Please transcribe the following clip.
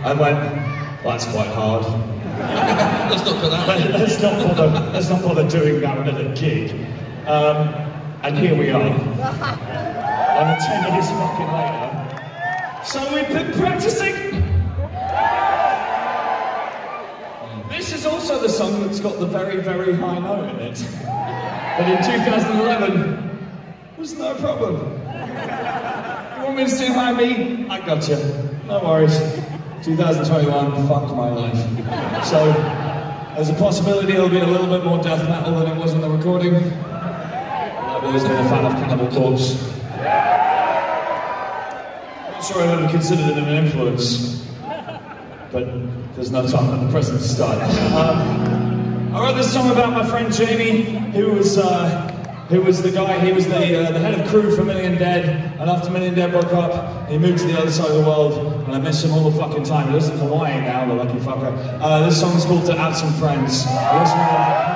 I went, well, that's quite hard. Let's not put that. Let's not bother doing that at a gig. And here we are. And 10 years fucking later. So we've been practicing. This is also the song that's got the very, very high note in it. But in 2011, was no problem. You want me to sing high B? I got you. No worries. 2021, fuck my life. So, there's a possibility it'll be a little bit more death metal than it was in the recording. I've always been a fan of Cannibal Corpse. I'm not sure I've ever considered it an influence, but there's no time at the present to start. I wrote this song about my friend Jamie, who was the guy, he was the head of crew for Million Dead, and after Million Dead broke up, he moved to the other side of the world, and I miss him all the fucking time. He lives in Hawaii now, the lucky fucker. This song's called To Add Some Friends.